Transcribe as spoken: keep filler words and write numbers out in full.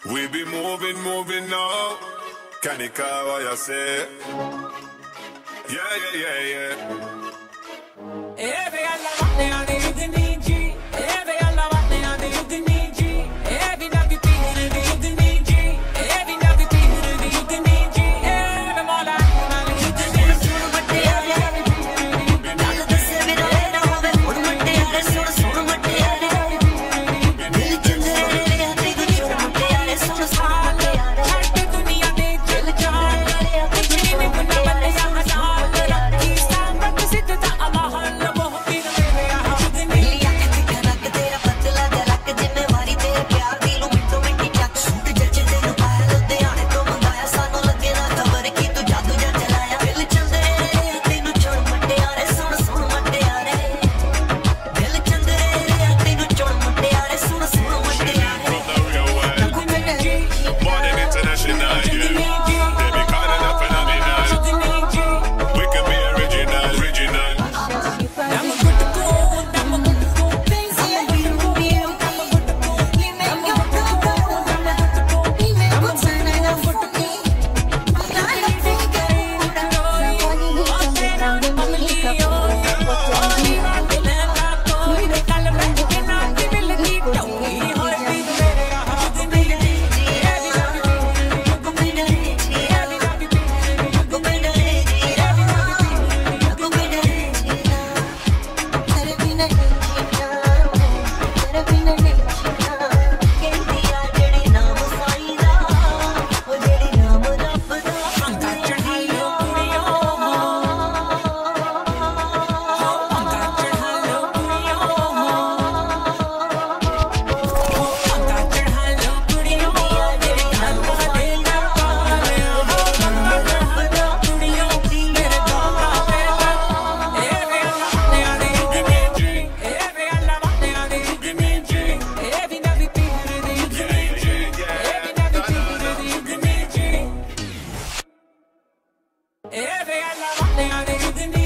We be moving, moving now. Can you call what you say? Yeah, yeah, yeah, yeah. Every alla vatte ade yudni ji, every alla vatte ade yudni ji, every navi pire de yudni ji, every navi pire de yudni ji, every mola mola yudni ji. Sun matte aale, dal dasse mera na hove, sun matte aale, sun sun matte aale, dil chinde re ate gu sun matte aale, sun sun matte aale, chhod duniya de jal jaane, kuchhi nahi buna bale yahan rakhi sangat siddha amahal woh bin mere yudni liya ke karak tera patla jalak zimmewari te pyar dilu mitto mitti chak shoot jach de nu paaya ludhiane to mangaya sanu lage na khabar ki tu jadoo ja chalaya dil chande tenu chod matte aare sun sun matte aare dil chande tenu chod matte aare sun sun matte aare more than international, yeah. Baby, call it a phenomenon. We can be original, original. I'm a good to go, I'm a good to go. Things I do, you, I'm a good to go. You make your go, I'm a good to go. You make good time, I'm a good to go. I love you, girl. Oh, then I'm a Leo. Oh, you are the land I go. You make all the magic and I give it a keep going. You hold me there, I hold me there. Every love you, you go me there. Every love you, you go me there. Every love you, you go me there. तेरे बिना नहीं जीना, तेरे बिना नहीं जीना। कहती आ जेड़ी नाम साईं दा, ओ जेड़ी नाम रब दा। पंगा चढ़ा लो कुड़ियों, पंगा चढ़ा लो कुड़ियों, पंगा चढ़ा लो कुड़ियों। जेड़ी नाम वाले ना पाले, पंगा चढ़ा लो कुड़ियों। मेरे दोगा बेटा, every alla vatte ade yudni ji, every alla vatte ade yudni ji, every navi pire de yudni ji, every navi pire de yudni ji, every alla vatte ade yudni